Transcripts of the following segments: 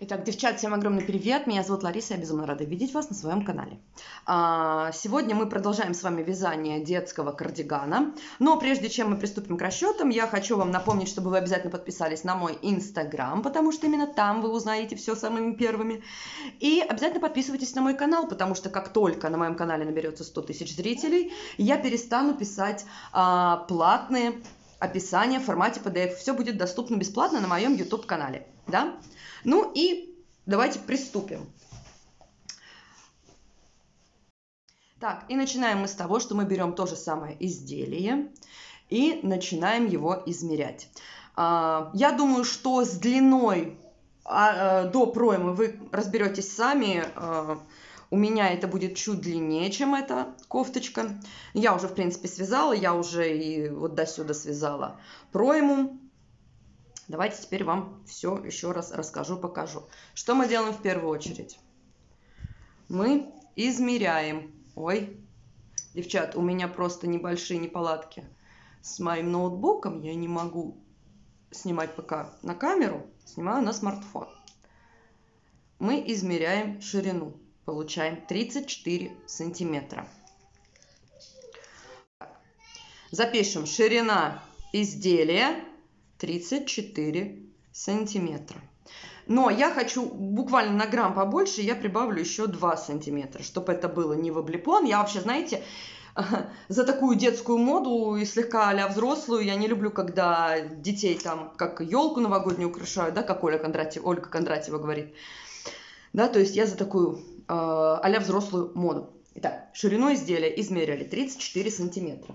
Итак, девчат, всем огромный привет! Меня зовут Лариса, я безумно рада видеть вас на своем канале. Сегодня мы продолжаем с вами вязание детского кардигана. Но прежде чем мы приступим к расчетам, я хочу вам напомнить, чтобы вы обязательно подписались на мой инстаграм, потому что именно там вы узнаете все самыми первыми. И обязательно подписывайтесь на мой канал, потому что как только на моем канале наберется 100 тысяч зрителей, я перестану писать платные описания в формате PDF. Все будет доступно бесплатно на моем YouTube-канале. Да? Ну и давайте приступим. Так, и начинаем мы с того, что мы берем то же самое изделие и начинаем его измерять. Я думаю, что с длиной до проймы вы разберетесь сами. У меня это будет чуть длиннее, чем эта кофточка. Я уже, в принципе, связала, я уже и вот до сюда связала пройму. Давайте теперь вам все еще раз расскажу, покажу. Что мы делаем в первую очередь? Мы измеряем. Ой, девчат, у меня просто небольшие неполадки с моим ноутбуком. Я не могу снимать пока на камеру, снимаю на смартфон. Мы измеряем ширину. Получаем 34 сантиметра. Запишем: ширина изделия 34 сантиметра. Но я хочу буквально на грамм побольше, я прибавлю еще 2 сантиметра, чтобы это было не в облепон. Я вообще, знаете, за такую детскую моду и слегка а-ля взрослую. Я не люблю, когда детей там как елку новогоднюю украшают, да, как Ольга Кондратьева говорит. Да, то есть я за такую а-ля взрослую моду. Итак, ширину изделия измеряли 34 сантиметра.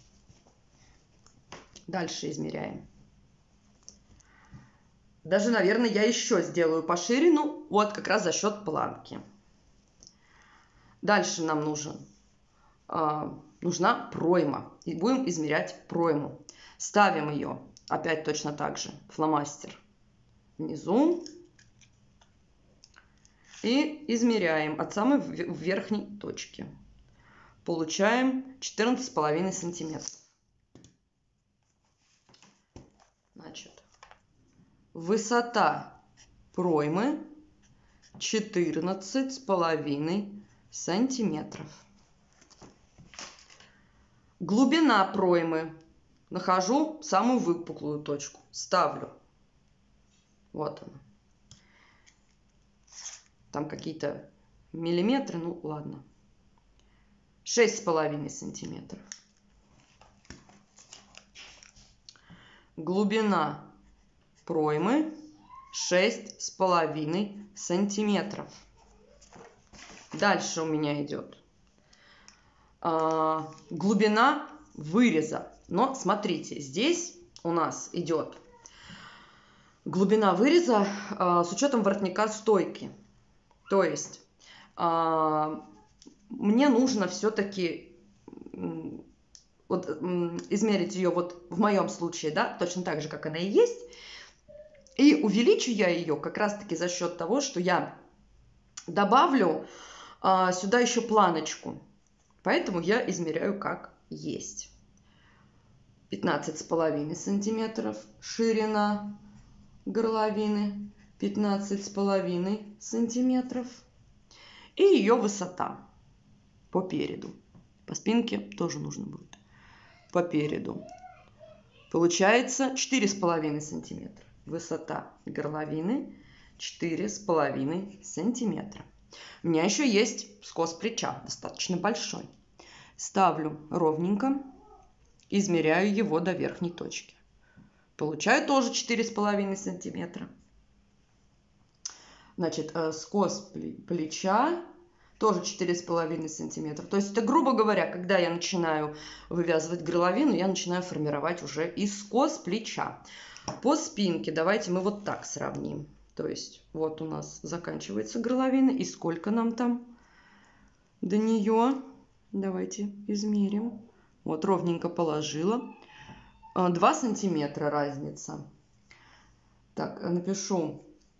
Дальше измеряем. Даже, наверное, я еще сделаю пошире, ну, вот как раз за счет планки. Дальше нам нужна пройма. И будем измерять пройму. Ставим ее, опять точно так же, фломастер внизу. И измеряем от самой верхней точки. Получаем 14,5 сантиметров. Значит, высота проймы 14,5 сантиметров. Глубина проймы. Нахожу самую выпуклую точку. Ставлю. Вот она. Там какие-то миллиметры, ну ладно. 6,5 сантиметров. Глубина проймы 6,5 сантиметров. Дальше у меня идет глубина выреза. Но смотрите, здесь у нас идет глубина выреза с учетом воротника стойки. То есть мне нужно все-таки вот измерить ее вот в моем случае, да, точно так же, как она и есть. И увеличу я ее как раз-таки за счет того, что я добавлю сюда еще планочку. Поэтому я измеряю как есть. 15,5 сантиметров ширина горловины, 15,5 сантиметров. И ее высота по переду. По спинке тоже нужно будет. По переду. Получается 4,5 сантиметра. Высота горловины 4,5 сантиметра. У меня еще есть скос плеча, достаточно большой. Ставлю ровненько, измеряю его до верхней точки. Получаю тоже 4,5 сантиметра. Значит, скос плеча тоже 4,5 сантиметра. То есть это, грубо говоря, когда я начинаю вывязывать горловину, я начинаю формировать уже и скос плеча. По спинке давайте мы вот так сравним. То есть вот у нас заканчивается горловина. И сколько нам там до нее? Давайте измерим. Вот ровненько положила. 2 сантиметра разница. Так, напишу.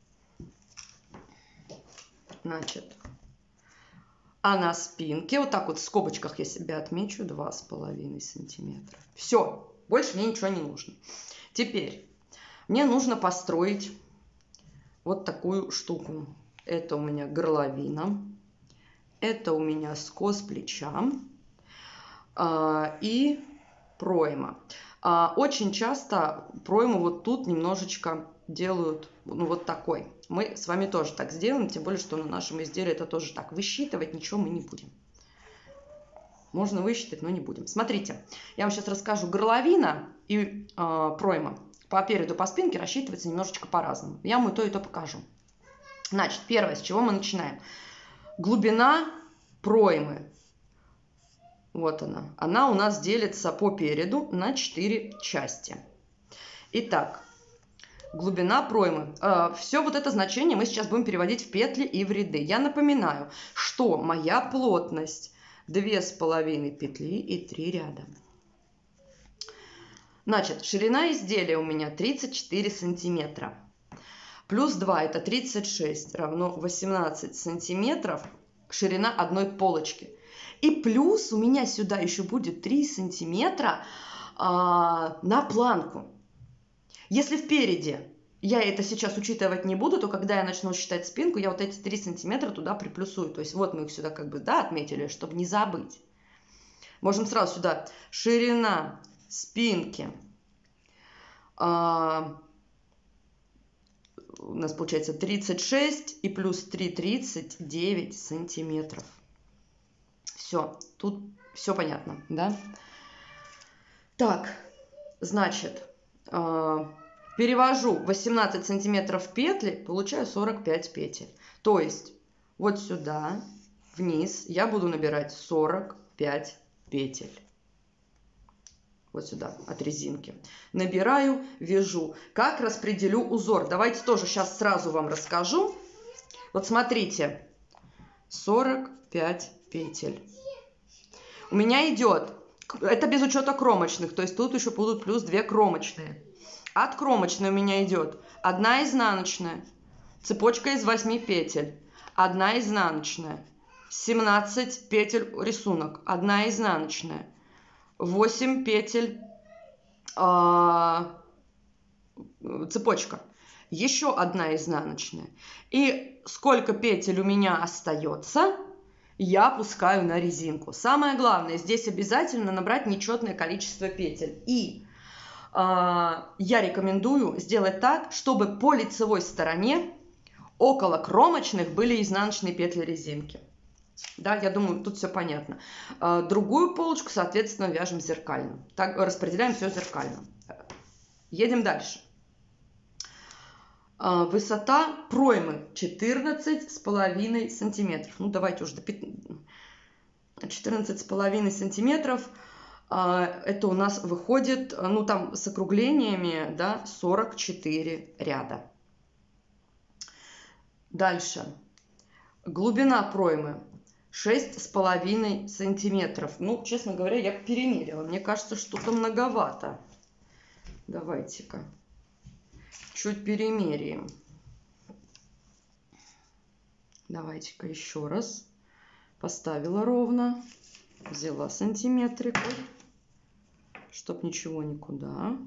Значит, а на спинке, вот так вот в скобочках я себе отмечу 2,5 сантиметра. Все, больше мне ничего не нужно. Теперь мне нужно построить вот такую штуку. Это у меня горловина, это у меня скос плеча и пройма. Очень часто пройму вот тут немножечко делают, ну, вот такой. Мы с вами тоже так сделаем, тем более, что на нашем изделии это тоже так. Высчитывать ничего мы не будем. Можно высчитать, но не будем. Смотрите, я вам сейчас расскажу. Горловина и пройма по переду, по спинке рассчитывается немножечко по-разному. Я вам и то покажу. Значит, первое, с чего мы начинаем. Глубина проймы. Вот она. Она у нас делится по переду на 4 части. Итак, глубина проймы. Все вот это значение мы сейчас будем переводить в петли и в ряды. Я напоминаю, что моя плотность 2,5 петли и 3 ряда. Значит, ширина изделия у меня 34 сантиметра. Плюс 2 это 36 равно 18 сантиметров ширина одной полочки. И плюс у меня сюда еще будет 3 сантиметра на планку. Если впереди я это сейчас учитывать не буду, то когда я начну считать спинку, я вот эти 3 сантиметра туда приплюсую. То есть вот мы их сюда как бы, да, отметили, чтобы не забыть. Можем сразу сюда ширина спинки. У нас получается 36 и плюс 3, 39 сантиметров. Все, тут все понятно, да? Так, значит, перевожу 18 сантиметров в петли, получаю 45 петель. То есть вот сюда, вниз, я буду набирать 45 петель. Вот сюда, от резинки. Набираю, вяжу. Как распределю узор? Давайте тоже сейчас сразу вам расскажу. Вот смотрите, 45 петель. У меня идет, это без учета кромочных, то есть тут еще будут плюс 2 кромочные. От кромочной у меня идет 1 изнаночная, цепочка из 8 петель, 1 изнаночная, 17 петель рисунок, 1 изнаночная, 8 петель цепочка, еще 1 изнаночная. И сколько петель у меня остается, я опускаю на резинку. Самое главное, здесь обязательно набрать нечетное количество петель. И я рекомендую сделать так, чтобы по лицевой стороне около кромочных были изнаночные петли резинки. Да, я думаю, тут все понятно. Другую полочку, соответственно, вяжем зеркально. Так, распределяем все зеркально. Едем дальше. Высота проймы 14,5 сантиметров. Ну, давайте уже до 14,5 сантиметров. Это у нас выходит, ну, там с округлениями, да, 44 ряда. Дальше. Глубина проймы 6,5 сантиметров. Ну, честно говоря, я перемерила. Мне кажется, что-то многовато. Давайте-ка чуть перемеряем. Давайте-ка еще раз. Поставила ровно. Взяла сантиметрик. Чтоб ничего никуда.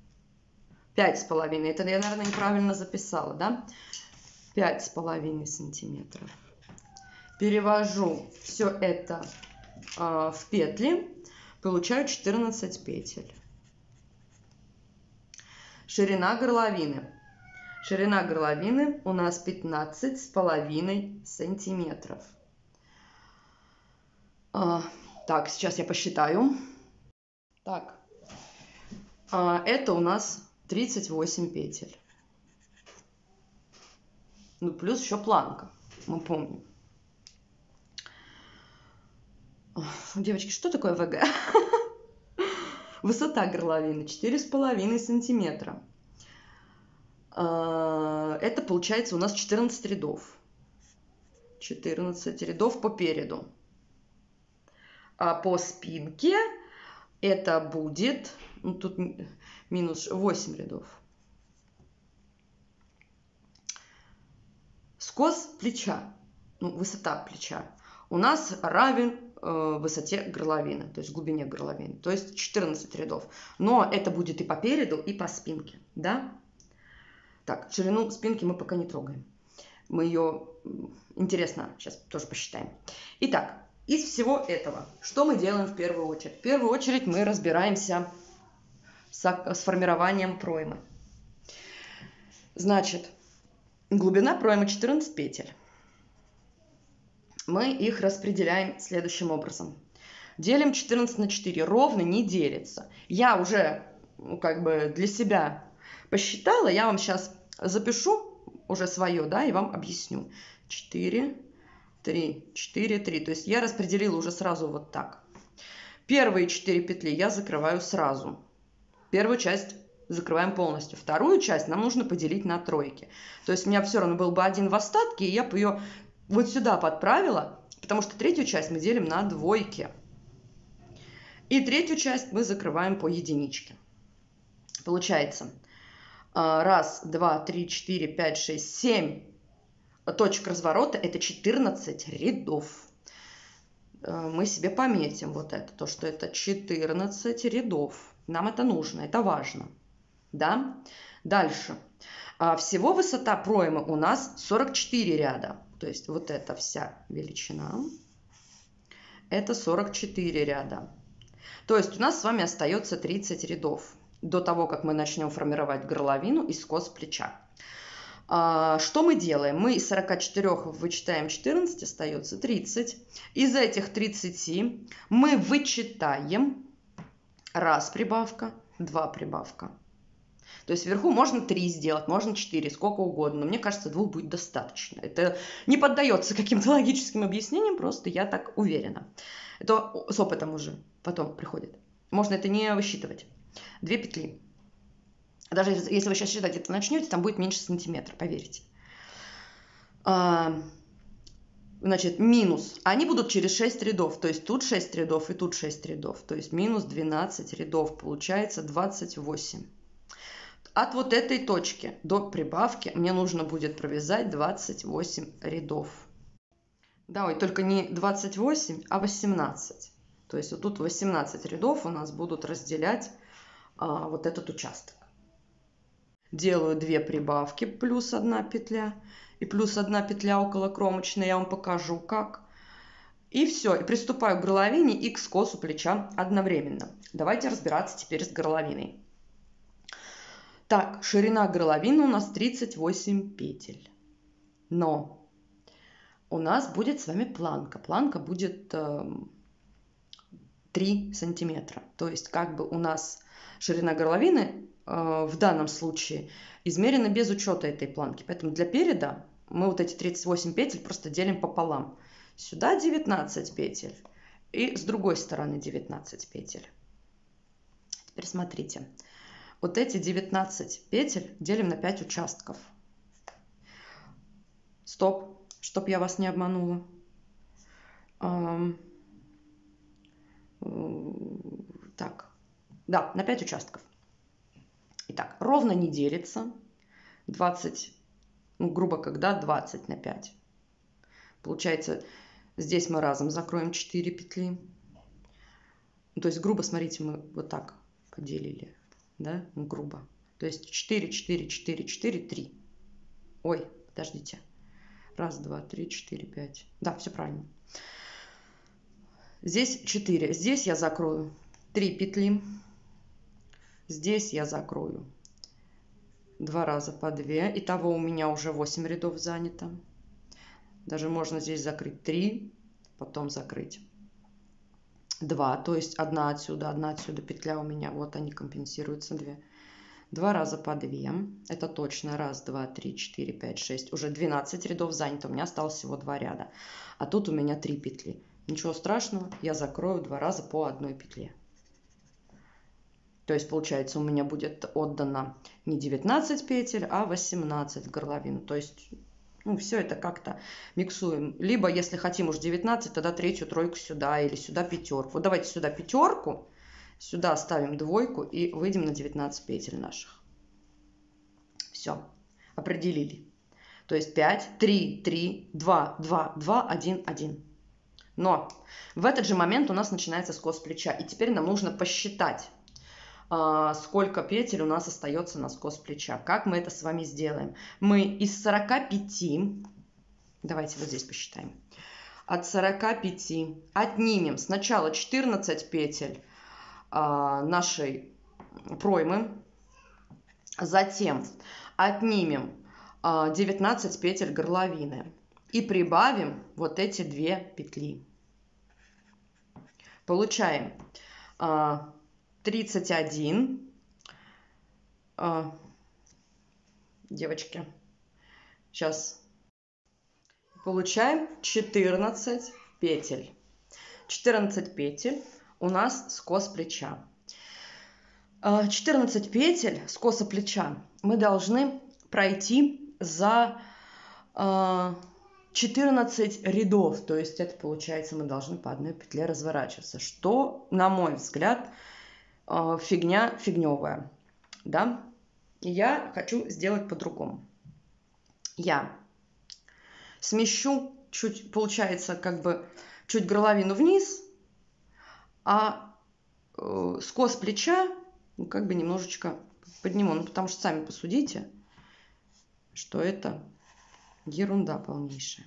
5,5. Это я, наверное, неправильно записала, да? 5,5 сантиметров. Перевожу все это в петли. Получаю 14 петель. Ширина горловины. Ширина горловины у нас 15,5 сантиметров. Так, сейчас я посчитаю. Так, это у нас 38 петель. Ну, плюс еще планка, мы помним. Девочки, что такое ВГ? Высота горловины 4,5 сантиметра. Это получается у нас 14 рядов. 14 рядов по переду. А по спинке это будет, ну, тут минус 8 рядов. Скос плеча, ну, высота плеча у нас равен высоте горловины, то есть глубине горловины, то есть 14 рядов. Но это будет и по переду, и по спинке, да? Так, ширину спинки мы пока не трогаем. Мы ее, интересно, сейчас тоже посчитаем. Итак, из всего этого, что мы делаем в первую очередь? В первую очередь мы разбираемся с формированием проймы. Значит, глубина проймы 14 петель. Мы их распределяем следующим образом. Делим 14 на 4. Ровно не делится. Я уже как бы для себя посчитала. Я вам сейчас запишу уже свое, да, и вам объясню. 4, 3, 4, 3. То есть я распределила уже сразу вот так. Первые 4 петли я закрываю сразу. Первую часть закрываем полностью. Вторую часть нам нужно поделить на тройки. То есть у меня все равно был бы 1 в остатке, и я бы ее вот сюда подправила, потому что третью часть мы делим на двойки. И третью часть мы закрываем по единичке. Получается 1, 2, 3, 4, 5, 6, 7 точек разворота. Это 14 рядов. Мы себе пометим вот это, то, что это 14 рядов. Нам это нужно, это важно. Да? Дальше. Всего высота проймы у нас 44 ряда. То есть вот эта вся величина, это 44 ряда. То есть у нас с вами остается 30 рядов до того, как мы начнем формировать горловину и скос плеча. Что мы делаем? Мы из 44 вычитаем 14, остается 30. Из этих 30 мы вычитаем 1 прибавка, 2 прибавка. То есть вверху можно 3 сделать, можно 4, сколько угодно. Но мне кажется, 2 будет достаточно. Это не поддается каким-то логическим объяснениям, просто я так уверена. Это с опытом уже потом приходит. Можно это не высчитывать. 2 петли. Даже если вы сейчас считать это начнете, там будет меньше сантиметра, поверьте. Значит, минус. Они будут через 6 рядов. То есть тут 6 рядов и тут 6 рядов. То есть минус 12 рядов. Получается 28. От вот этой точки до прибавки мне нужно будет провязать 28 рядов. Да, ой, только не 28, а 18. То есть вот тут 18 рядов у нас будут разделять вот этот участок. Делаю 2 прибавки плюс 1 петля и плюс 1 петля около кромочной. Я вам покажу как. И все. И приступаю к горловине и к скосу плеча одновременно. Давайте разбираться теперь с горловиной. Так, ширина горловины у нас 38 петель. Но у нас будет с вами планка. Планка будет 3 сантиметра. То есть как бы у нас ширина горловины в данном случае измерена без учета этой планки. Поэтому для переда мы вот эти 38 петель просто делим пополам. Сюда 19 петель и с другой стороны 19 петель. Теперь смотрите. Вот эти 19 петель делим на 5 участков. Стоп, чтоб я вас не обманула. Так, да, на 5 участков. Итак, ровно не делится. 20, ну, грубо когда 20 на 5. Получается, здесь мы разом закроем 4 петли. То есть, грубо, смотрите, мы вот так поделили. Да, грубо. То есть 4, 4, 4, 4, 3. Ой, подождите. 1, 2, 3, 4, 5. Да, все правильно. Здесь 4. Здесь я закрою 3 петли. Здесь я закрою 2 раза по 2. Итого у меня уже 8 рядов занято. Даже можно здесь закрыть 3, потом закрыть 2, то есть одна отсюда петля у меня, вот они компенсируются 2. 2 раза по 2, это точно 1, 2, 3, 4, 5, 6, уже 12 рядов занято, у меня осталось всего 2 ряда. А тут у меня 3 петли. Ничего страшного, я закрою 2 раза по 1 петле. То есть получается у меня будет отдано не 19 петель, а 18 в горловину. То есть ну, все это как-то миксуем. Либо, если хотим уж 19, тогда третью тройку сюда или сюда пятерку. Вот давайте сюда пятерку, сюда ставим двойку и выйдем на 19 петель наших. Все, определили. То есть 5, 3, 3, 2, 2, 2, 1, 1. Но в этот же момент у нас начинается скос плеча. И теперь нам нужно посчитать сколько петель у нас остается на скос плеча. Как мы это с вами сделаем? Мы из 45, давайте вот здесь посчитаем, от 45 отнимем сначала 14 петель нашей проймы, затем отнимем 19 петель горловины и прибавим вот эти 2 петли. Получаем 31, девочки, сейчас, получаем 14 петель. 14 петель у нас скос плеча. 14 петель скоса плеча мы должны пройти за 14 рядов, то есть это получается мы должны по одной петле разворачиваться, что, на мой взгляд, фигня фигневая, да? Я хочу сделать по-другому. Я смещу чуть, получается, как бы чуть горловину вниз, а скос плеча как бы немножечко подниму, ну потому что сами посудите, что это ерунда полнейшая.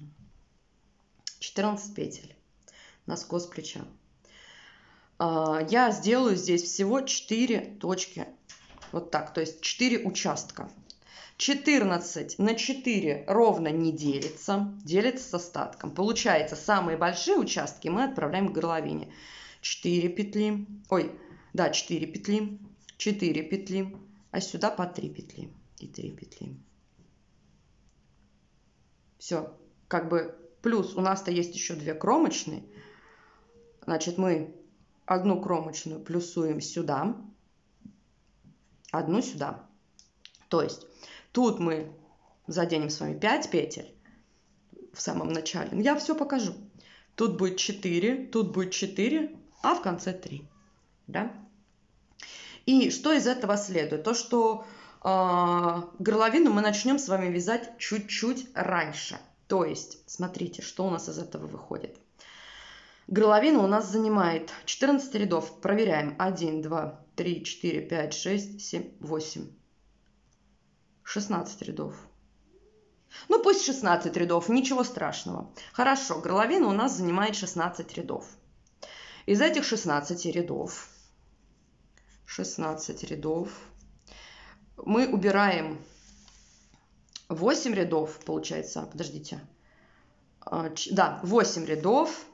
14 петель на скос плеча. Я сделаю здесь всего 4 точки. Вот так, то есть 4 участка. 14 на 4 ровно не делится, делится с остатком. Получается, самые большие участки мы отправляем к горловине. 4 петли, ой, да, 4 петли, 4 петли, а сюда по 3 петли и 3 петли. Все, как бы плюс у нас-то есть еще 2 кромочные. Значит, мы одну кромочную плюсуем сюда, одну сюда. То есть тут мы заденем с вами 5 петель в самом начале. Я все покажу. Тут будет 4, тут будет 4, а в конце 3. Да? И что из этого следует? То, что горловину мы начнем с вами вязать чуть-чуть раньше. То есть, смотрите, что у нас из этого выходит. Горловина у нас занимает 14 рядов. Проверяем. 1, 2, 3, 4, 5, 6, 7, 8. 16 рядов. Ну, пусть 16 рядов, ничего страшного. Хорошо, горловина у нас занимает 16 рядов. Из этих 16 рядов мы убираем 8 рядов, получается, подождите. Да, 8 рядов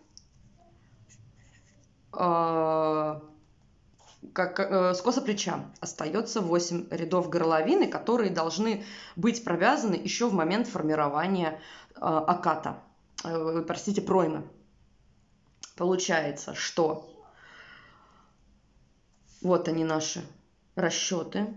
скоса плеча. Остается 8 рядов горловины, которые должны быть провязаны еще в момент формирования оката, простите, проймы. Получается, что вот они наши расчеты.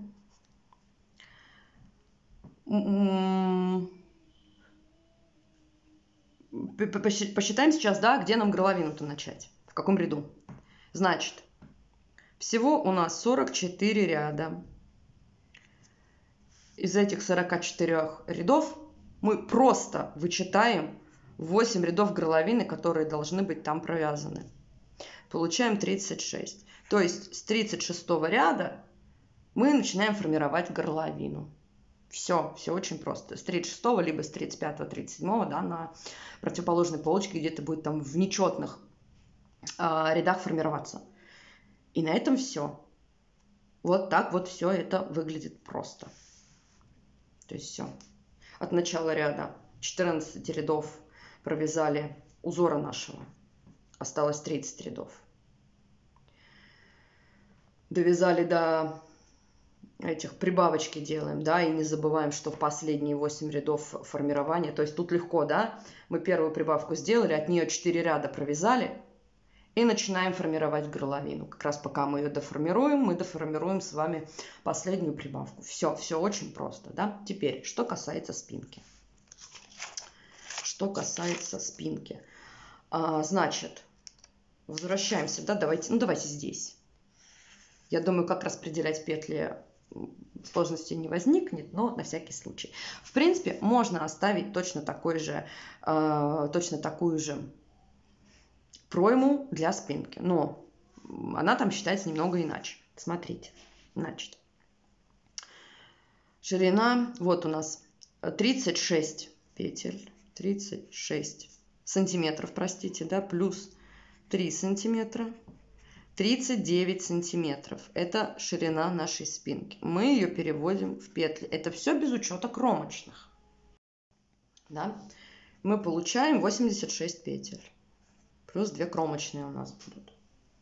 Посчитаем сейчас, да, где нам горловину-то начать, в каком ряду. Значит, всего у нас 44 ряда. Из этих 44 рядов мы просто вычитаем 8 рядов горловины, которые должны быть там провязаны. Получаем 36. То есть с 36 ряда мы начинаем формировать горловину. Все очень просто. С 36 либо с 35-37, да, на противоположной полочке где-то будет там в нечетных рядах формироваться. И на этом все. Вот так вот все это выглядит просто. То есть все. От начала ряда 14 рядов провязали узора нашего. Осталось 30 рядов. Довязали до этих прибавочки делаем, да, и не забываем, что в последние 8 рядов формирования, то есть тут легко, да, мы первую прибавку сделали, от нее 4 ряда провязали и начинаем формировать горловину. Как раз пока мы ее доформируем, мы доформируем с вами последнюю прибавку. Все очень просто, да. Теперь, что касается спинки. Значит, возвращаемся, да, давайте здесь. Я думаю, как распределять петли сложности не возникнет, но на всякий случай. В принципе, можно оставить точно такую же пройму для спинки, но она там считается немного иначе. Смотрите. Значит, ширина, вот у нас 36 петель, 36 сантиметров, простите, да, плюс 3 сантиметра, 39 сантиметров. Это ширина нашей спинки. Мы ее переводим в петли. Это все без учета кромочных. Да? Мы получаем 86 петель. Плюс 2 кромочные у нас будут.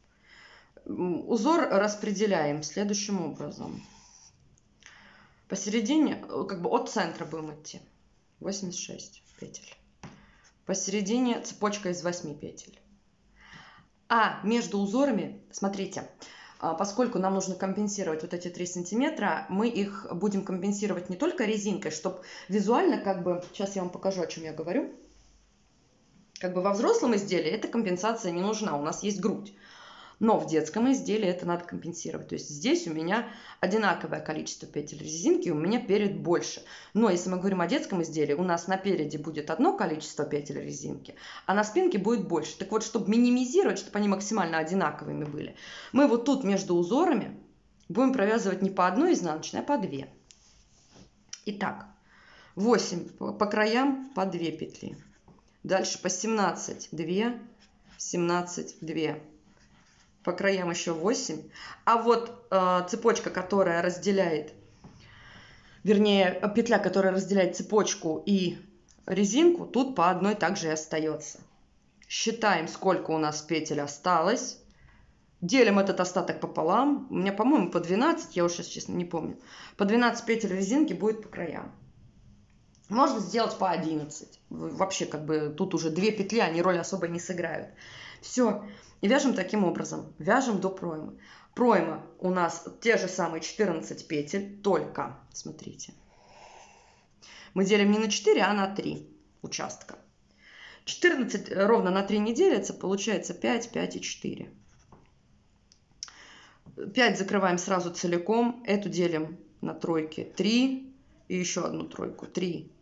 Узор распределяем следующим образом. Посередине, как бы от центра будем идти. 86 петель. Посередине цепочка из 8 петель. А между узорами, смотрите, поскольку нам нужно компенсировать вот эти 3 сантиметра, мы их будем компенсировать не только резинкой, чтобы визуально, как бы, сейчас я вам покажу, о чем я говорю. Как бы во взрослом изделии эта компенсация не нужна, у нас есть грудь. Но в детском изделии это надо компенсировать. То есть здесь у меня одинаковое количество петель резинки, у меня перед больше. Но если мы говорим о детском изделии, у нас на переде будет одно количество петель резинки, а на спинке будет больше. Так вот, чтобы минимизировать, чтобы они максимально одинаковыми были, мы вот тут между узорами будем провязывать не по одной изнаночной, а по 2. Итак, 8 по краям по 2 петли. Дальше по 17, 2, 17, 2. По краям еще 8. А вот цепочка, которая разделяет, вернее, петля, которая разделяет цепочку и резинку, тут по одной также и остается. Считаем, сколько у нас петель осталось. Делим этот остаток пополам. У меня, по-моему, по 12, я уже сейчас, честно, не помню. По 12 петель резинки будет по краям. Можно сделать по 11. Вообще, как бы, тут уже 2 петли, они роль особо не сыграют. Все. И вяжем таким образом. Вяжем до проймы. Пройма у нас те же самые 14 петель, только, смотрите, мы делим не на 4, а на 3 участка. 14 ровно на 3 не делится, получается 5, 5 и 4. 5 закрываем сразу целиком, эту делим на тройки 3 и еще одну тройку 3.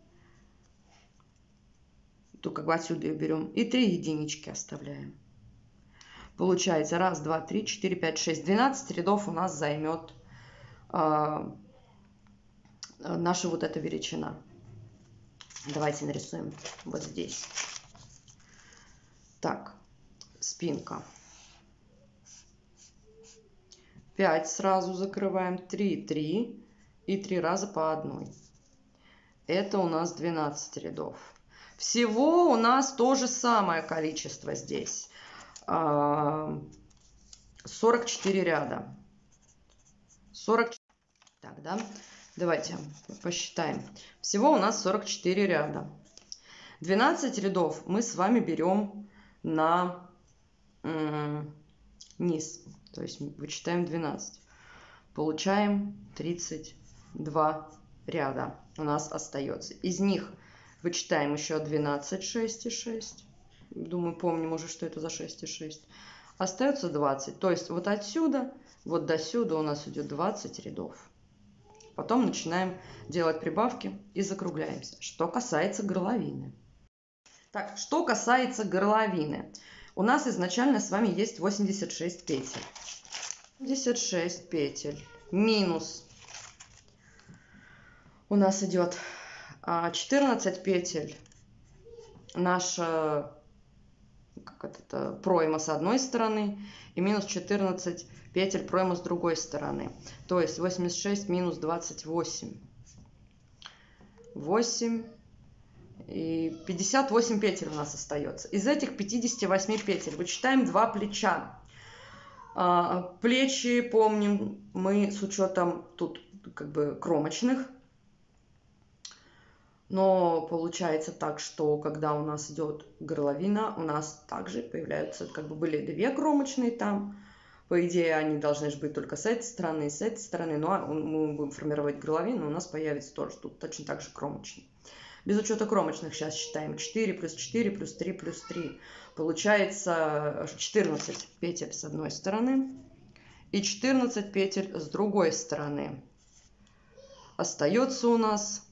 То как бы отсюда ее берем. И 3 единички оставляем. Получается 1, 2, 3, 4, 5, 6. 12 рядов у нас займет наша вот эта величина. Давайте нарисуем вот здесь. Так, спинка. 5 сразу закрываем, 3, 3 и 3 раза по одной. Это у нас 12 рядов. Всего у нас то же самое количество здесь. 44 ряда. 40... Так, да? Давайте посчитаем. Всего у нас 44 ряда. 12 рядов мы с вами берем на низ. То есть вычитаем 12. Получаем 32 ряда у нас остается. Из них вычитаем еще 12, 6 и 6. Думаю, помним уже, что это за 6 и 6. Остается 20. То есть вот отсюда, вот до сюда у нас идет 20 рядов. Потом начинаем делать прибавки и закругляемся. Что касается горловины. Так, что касается горловины. У нас изначально с вами есть 86 петель. 86 петель минус. У нас идет 14 петель. Наша пройма с одной стороны и минус 14 петель пройма с другой стороны. То есть 86 минус 28. 8 и 58 петель у нас остается. Из этих 58 петель вычитаем 2 плеча. Плечи, помним, мы с учетом тут как бы кромочных. Но получается так, что когда у нас идет горловина, у нас также появляются, как бы были 2 кромочные там. По идее, они должны же быть только с этой стороны и с этой стороны. Но мы будем формировать горловину, у нас появится тоже тут точно так же кромочный. Без учета кромочных сейчас считаем 4 плюс 4 плюс 3 плюс 3. Получается 14 петель с одной стороны и 14 петель с другой стороны. Остается у нас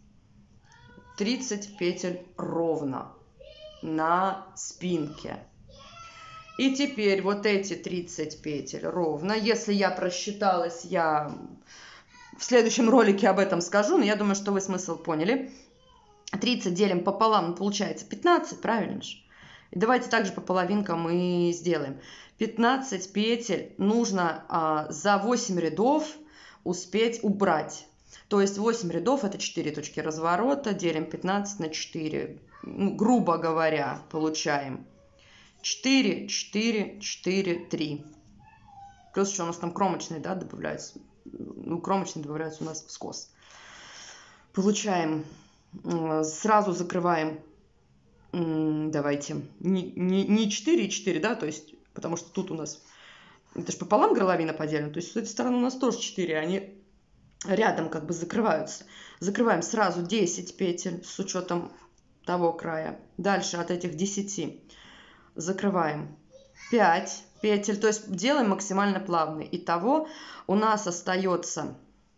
30 петель ровно на спинке. И теперь вот эти 30 петель ровно. Если я просчиталась, я в следующем ролике об этом скажу, но я думаю, что вы смысл поняли. 30 делим пополам, получается 15, правильно же? И давайте также по половинкам и сделаем. 15 петель нужно за 8 рядов успеть убрать. То есть 8 рядов это 4 точки разворота, делим 15 на 4. Ну, грубо говоря, получаем 4, 4, 4, 3. Плюс еще у нас там кромочные, да, добавляются. Ну, кромочные добавляются у нас в скос. Получаем, сразу закрываем, давайте, не 4 и 4, да, то есть, потому что тут у нас, это же пополам горловина поделена, то есть с этой стороны у нас тоже 4, они рядом как бы закрываются. Закрываем сразу 10 петель с учетом того края. Дальше от этих 10 закрываем 5 петель, то есть делаем максимально плавно. Итого у нас остается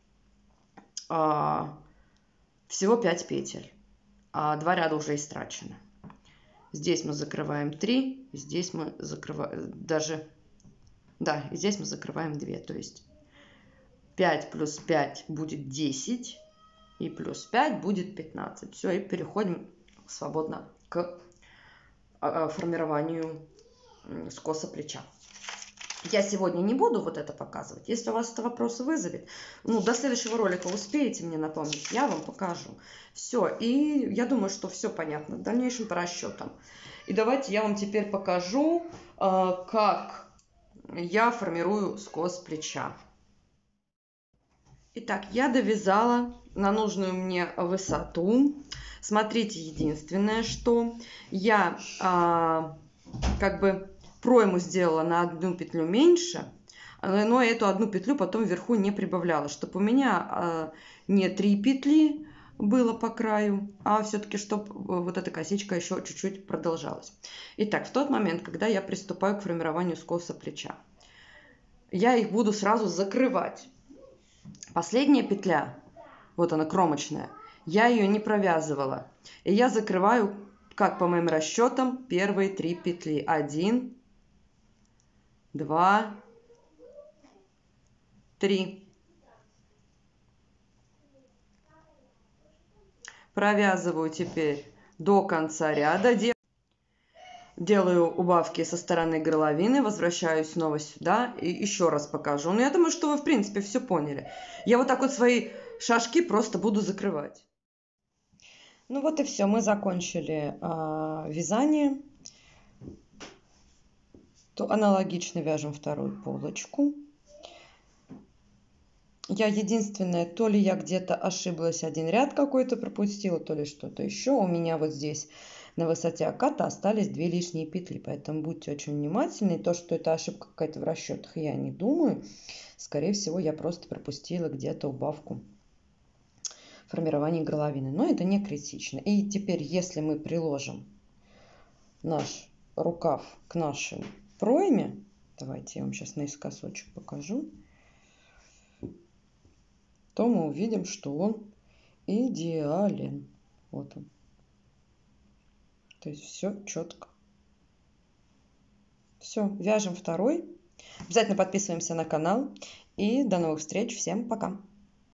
всего 5 петель, а 2 ряда уже истрачены. Здесь мы закрываем 3, здесь мы закрываем даже, да, и здесь мы закрываем 2, то есть 5 плюс 5 будет 10, и плюс 5 будет 15. Все, и переходим свободно к формированию скоса плеча. Я сегодня не буду вот это показывать. Если у вас это вопрос вызовет, ну, до следующего ролика успеете мне напомнить, я вам покажу. Все, и я думаю, что все понятно в дальнейшем по расчетам. И давайте я вам теперь покажу, как я формирую скос плеча. Итак, я довязала на нужную мне высоту. Смотрите, единственное, что я как бы пройму сделала на одну петлю меньше, но эту одну петлю потом вверху не прибавляла, чтобы у меня не 3 петли было по краю, а все-таки, чтобы вот эта косичка еще чуть-чуть продолжалась. Итак, в тот момент, когда я приступаю к формированию скоса плеча, я их буду сразу закрывать. Последняя петля, вот она кромочная, я ее не провязывала. И я закрываю, как по моим расчетам, первые 3 петли. 1, 2, 3. Провязываю теперь до конца ряда. Делаю убавки со стороны горловины, возвращаюсь снова сюда и еще раз покажу. Но я думаю, что вы в принципе все поняли. Я вот так вот свои шажки просто буду закрывать. Ну вот и все, мы закончили вязание. То аналогично вяжем вторую полочку. Я единственное, то ли я где-то ошиблась, один ряд какой-то пропустила, то ли что-то еще. У меня вот здесь на высоте оката остались 2 лишние петли, поэтому будьте очень внимательны. То, что это ошибка какая-то в расчетах, я не думаю. Скорее всего, я просто пропустила где-то убавку формирования горловины. Но это не критично. И теперь, если мы приложим наш рукав к нашей пройме, давайте я вам сейчас наискосочек покажу, то мы увидим, что он идеален. Вот он. То есть все четко. Все, вяжем второй. Обязательно подписываемся на канал. И до новых встреч. Всем пока.